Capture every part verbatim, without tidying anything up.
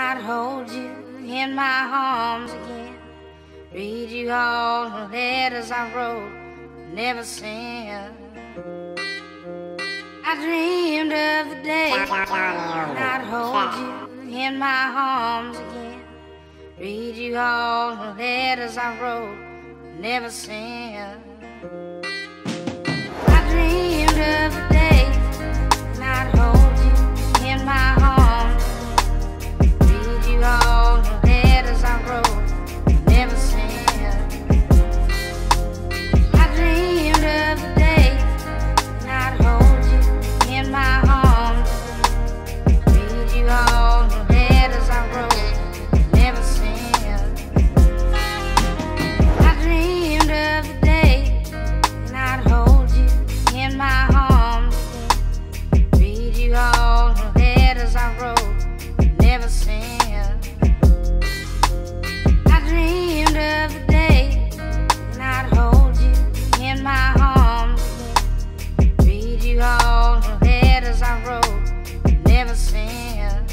I'd hold you in my arms again, read you all the letters I wrote, never sent. I dreamed of the day when I'd hold you in my arms again, read you all the letters I wrote, never sent. I dreamed of the day when I'd hold you in my arms, read you all the letters I wrote, never sent. I dreamed of the day when I'd hold you in my arms, read you all the letters I wrote, never sent. I dreamed of the day when I'd hold you in my arms, read you all the letters I wrote, never sent. I dreamed of the day when I'd hold you in my arms, read you all the letters I wrote, never sent.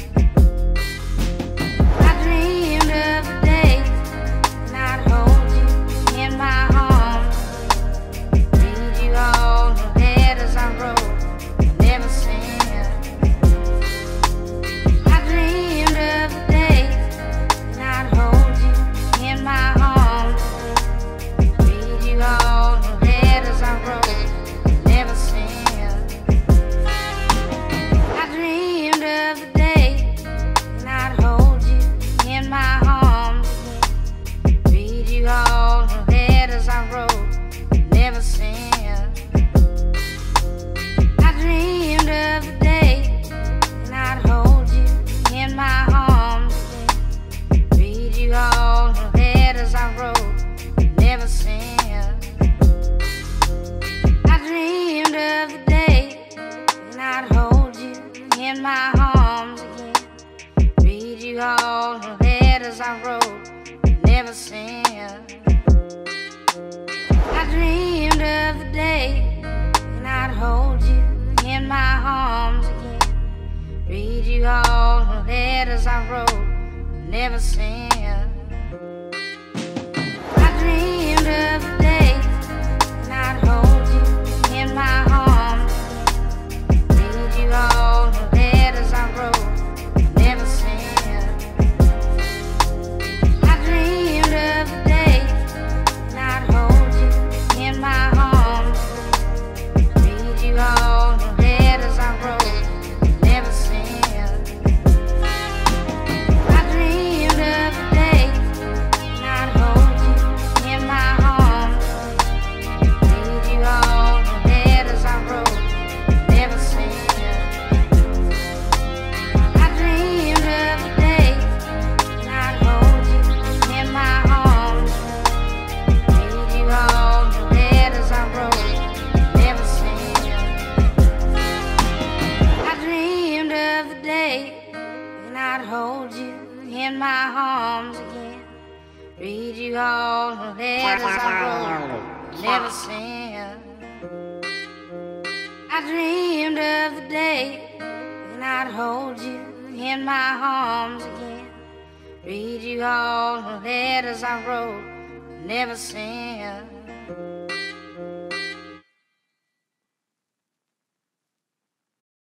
I dreamed of the day when I'd hold you in my arms, read you all the letters I wrote, never sent. I dreamed of the day when I'd hold you in my arms, read you all the letters I wrote, never sent. I dreamed of the day when I'd hold you in my arms, read you all the letters I wrote, never sent. I dreamed of the day when I'd hold you in my arms, read you all the letters I wrote, never sent. I dreamed of the day when I'd hold you in my arms again, read you all the letters I wrote, never sent. I dreamed of the day when I'd hold you in my arms again, read you all the letters I wrote, never sent. I dreamed of the day when I'd hold you in my arms, read you all the letters I wrote, never sent. I dreamed of the day when I'd hold you in my arms, read you all the letters I wrote, never sent. I dreamed of the day when I'd hold you in my arms, read you all the letters I wrote, never sent. I dreamed of the day when I'd hold you in my arms, read you all the letters I wrote, never sent. I dreamed of the day when I'd hold you in my arms again, read you all the letters I wrote, never sent. I dreamed of the day when I'd hold you in my arms again, read you all the letters I wrote, never sent.